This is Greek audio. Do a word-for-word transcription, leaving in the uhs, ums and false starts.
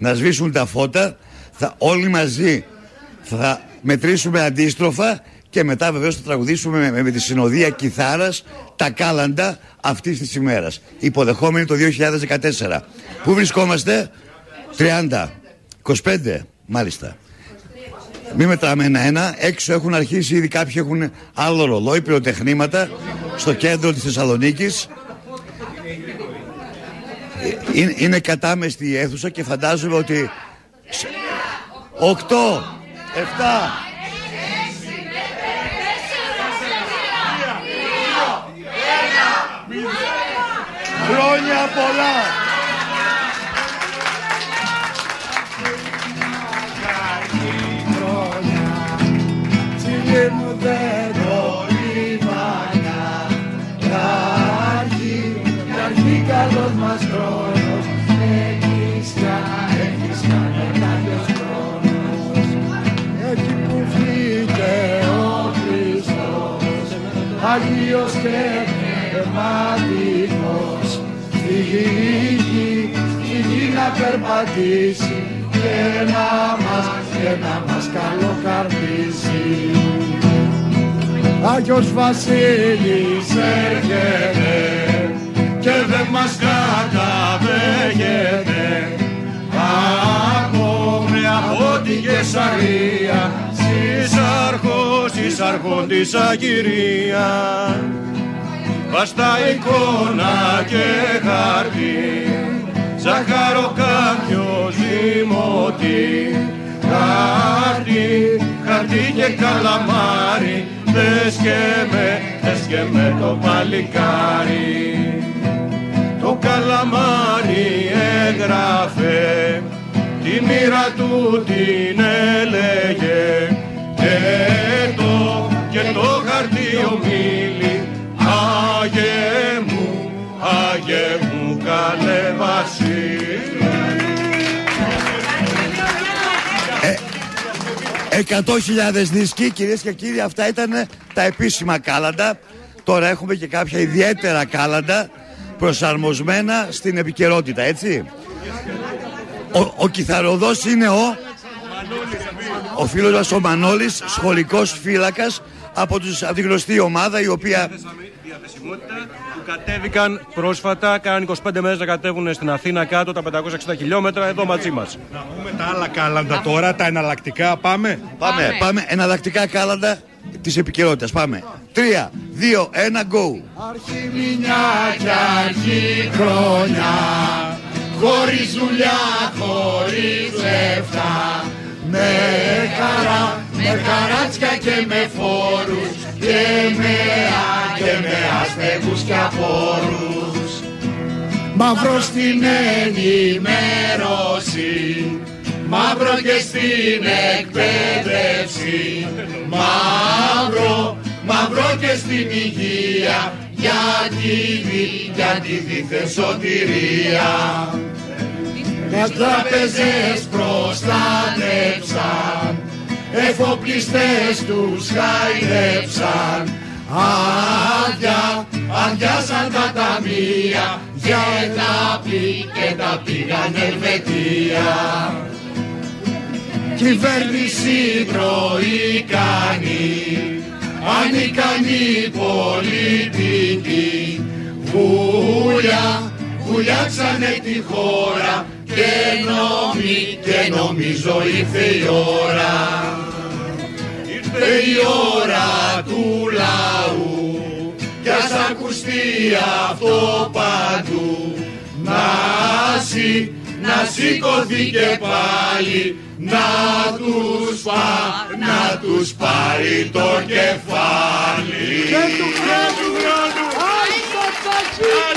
να σβήσουν τα φώτα, θα, όλοι μαζί θα μετρήσουμε αντίστροφα και μετά βεβαίως θα τραγουδήσουμε με, με τη συνοδεία κιθάρας τα κάλαντα αυτής της ημέρας, υποδεχόμενοι το δύο χιλιάδες δεκατέσσερα. Πού βρισκόμαστε? τριάντα, είκοσι πέντε, μάλιστα. Μην μετράμε ένα-ένα. Έξω έχουν αρχίσει ήδη, κάποιοι έχουν άλλο ρολόι, πυροτεχνήματα στο κέντρο της Θεσσαλονίκης. Είναι, είναι κατάμεστη η αίθουσα και φαντάζομαι ότι οκτώ, επτά, χρόνια πολλά. Μου δεν το λιμάνια, θα αρχίσει, θα αρχίσει καλός μας χρόνος. Έχεις πια, έχεις πια μεγάλος χρόνος. Εκεί που φύγε ο Χριστός, Άγιος και πνευματικός, στη γη, στη γη να περπατήσει και να μας, και να μας καλοκαρδίσει. Άγιος Βασίλης έρχεται και δεν μας καταβέγεται. Ακόμη από την Κεσαρία, συσαρχός, συσαρχόντης Αγγυρία. Βαστά εικόνα και χαρτί, ζάχαρο κάποιο ζυμωτή. Χαρτί, χαρτί και καλαμάρι, δες και με, δες και με το παλικάρι. Το καλαμάρι έγραφε, τη μοίρα του την έλεγε, και το, και το χαρτί ομίλη, Άγιε μου, Άγιε μου καλέ Βασίλη. εκατό χιλιάδες δίσκοι, κυρίες και κύριοι, αυτά ήταν τα επίσημα κάλαντα. Τώρα έχουμε και κάποια ιδιαίτερα κάλαντα προσαρμοσμένα στην επικαιρότητα, έτσι. Ο, ο κιθαροδός είναι ο ο φίλος μας ο Μανώλης, σχολικός φύλακας από, τους, από τη γνωστή ομάδα, η οποία διαθεσιμότητα που κατέβηκαν πρόσφατα, κάναν είκοσι πέντε μέρες να κατέβουν στην Αθήνα κάτω τα πεντακόσια εξήντα χιλιόμετρα εδώ μαζί μας. Να πούμε τα άλλα κάλαντα τώρα, τα εναλλακτικά, πάμε. Πάμε, πάμε, πάμε εναλλακτικά κάλαντα της επικαιρότητας, πάμε. Τρία, δύο, ένα, go. Αρχή μηνιά και αρχή χρόνια, χωρίς δουλειά, χωρίς λεφτά, με χαρά, με χαράτσια και με φόρους, και με, και με αστέγους και απόρους. Μαύρο στην ενημέρωση, μαύρο και στην εκπαίδευση, μαύρο, μαύρο και στην υγεία, για τη, για τη δίθεν σωτηρία. Τις τράπεζες προστάτεψαν, εφοπλιστές τους χαϊδέψαν, άδεια, αδειάσαν τα ταμεία, για τα πι, και τα πήγαν Ελβετία. Κυβέρνηση τρώει κάνει, ανικανή πολιτική, βουλιά, βουλιάξανε τη χώρα, και, νομι, και νομίζω ήρθε η ώρα. Ήρθε η ώρα του λαού, κι ας ακουστεί αυτό παντού, να, σι, να σηκωθεί και πάλι, να τους, πα, να τους πάρει το κεφάλι. Και του κράτου, κράτου, άι,